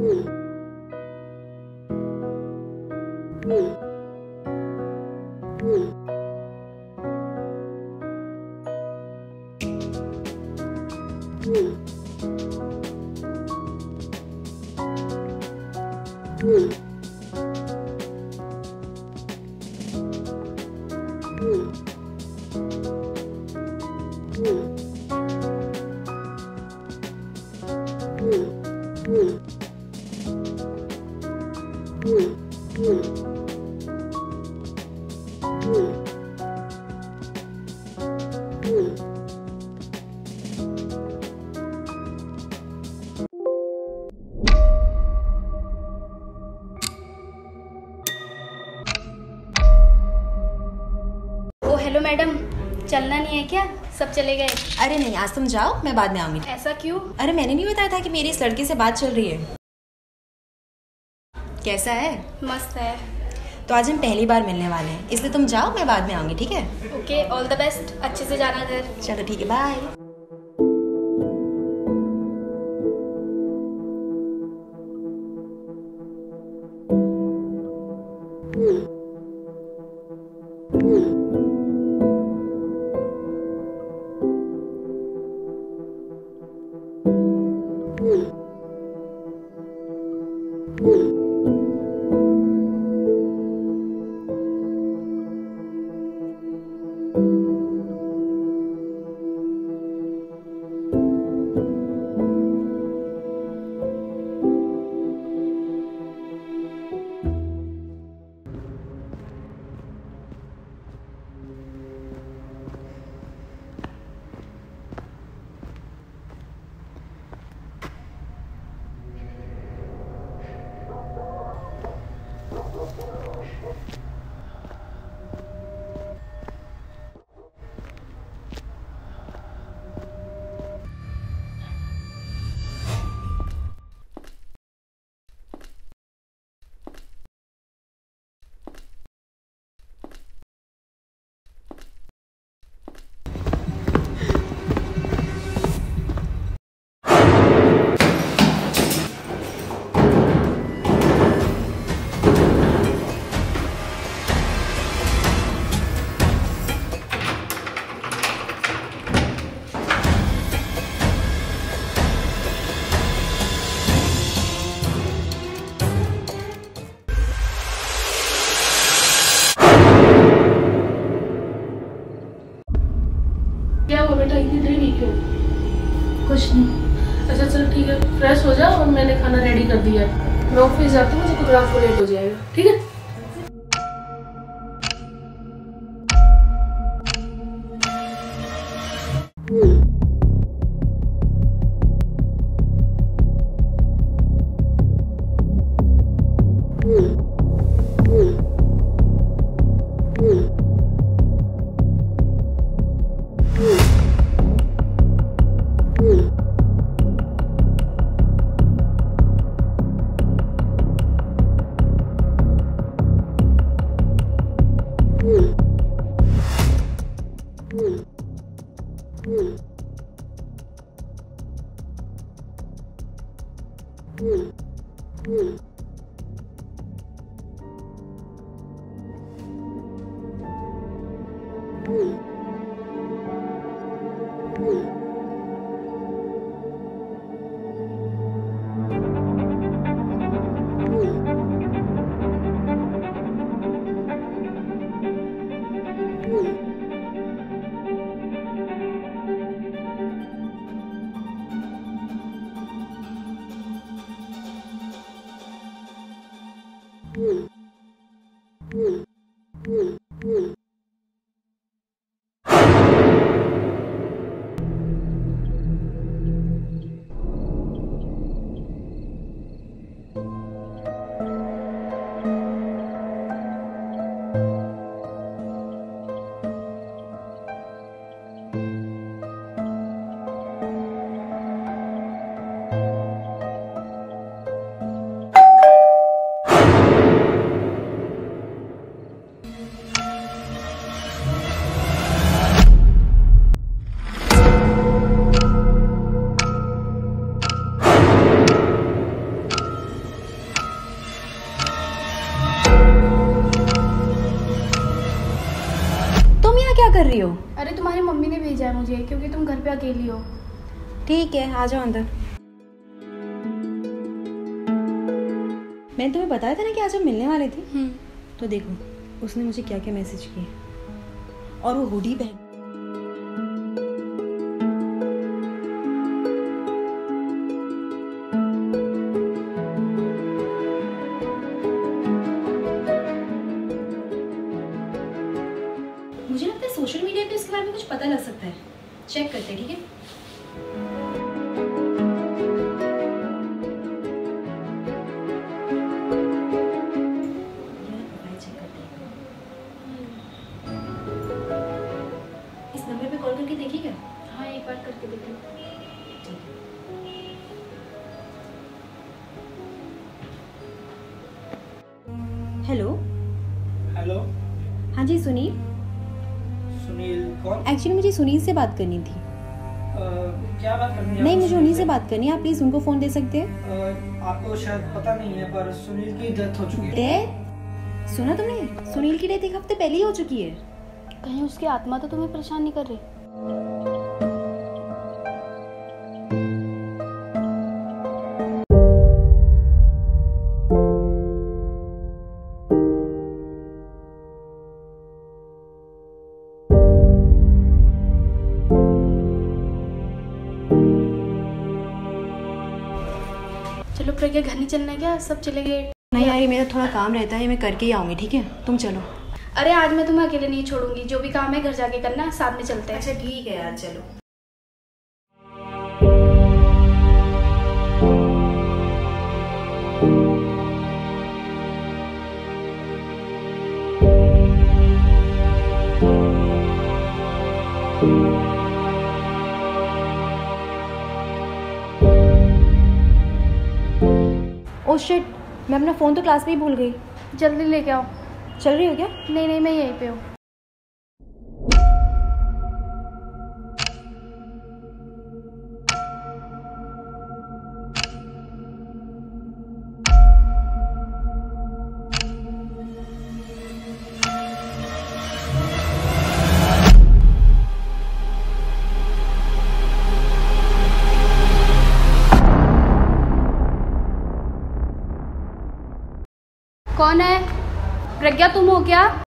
Hello madam, चलना नहीं है क्या? सब चले गए? अरे नहीं, आज तुम जाओ, मैं बाद में आऊंगी। ऐसा क्यों? अरे मैंने नहीं बताया था कि मेरी इस लड़के से बात चल रही है। कैसा है? मस्त है। तो आज हम पहली बार मिलने वाले हैं, इसलिए तुम जाओ, मैं बाद में आऊंगी, ठीक है? Okay, all the best. अच्छे से जाना घर। चलो ठीक है, बाय। क्या हुआ बेटा, इतनी देरी क्यों? कुछ नहीं। अच्छा चलो ठीक है, फ्रेश हो जाओ और मैंने खाना रेडी कर दिया है। मैं ऑफिस जाती हूँ, मुझे कुछ रात को लेट हो जाएगा, ठीक है? रही हो? अरे तुम्हारी मम्मी ने भेजा है मुझे क्योंकि तुम घर पे अकेली हो। ठीक है, आ जाओ अंदर। मैंने तुम्हें बताया था ना कि आज हम मिलने वाले थे। तो देखो उसने मुझे क्या क्या मैसेज किए, और वो हुडी पहन। मुझे लगता है सोशल मीडिया पे इसके बारे में कुछ पता लग सकता है। चेक करते हैं, ठीक है? चेक करते हैं। इस नंबर पे कॉल करके देखिए क्या? हाँ एक बार करके देखो। ठीक है। हेलो। हेलो। हाँ जी सुनील। सुनील कौन? एक्चुअली मुझे सुनील से बात करनी थी। क्या बात करनी है? नहीं, मुझे उन्हीं से बात करनी है। आप प्लीज उनको फोन दे सकते हैं? आपको शायद पता नहीं है पर सुनील की डेथ हो चुकी है। डेथ? सुना तुमने? सुनील की डेथ 1 हफ्ते पहले ही हो चुकी है। कहीं उसकी आत्मा तो तुम्हें परेशान नहीं कर रही? चलो प्रज्ञा, घर नहीं चलना है क्या? सब चले गए। नहीं यार, ये मेरा थोड़ा काम रहता है, मैं करके ही आऊंगी। ठीक है, तुम चलो। अरे आज मैं तुम्हें अकेले नहीं छोड़ूंगी, जो भी काम है घर जाके करना, साथ में चलते हैं। अच्छा ठीक है यार, चलो। ओह शिट, मैं अपना फ़ोन तो क्लास में ही भूल गई। जल्दी लेके आओ। चल रही हो क्या? नहीं नहीं, मैं यहीं पे हूँ। कौन है? प्रज्ञा तुम हो क्या?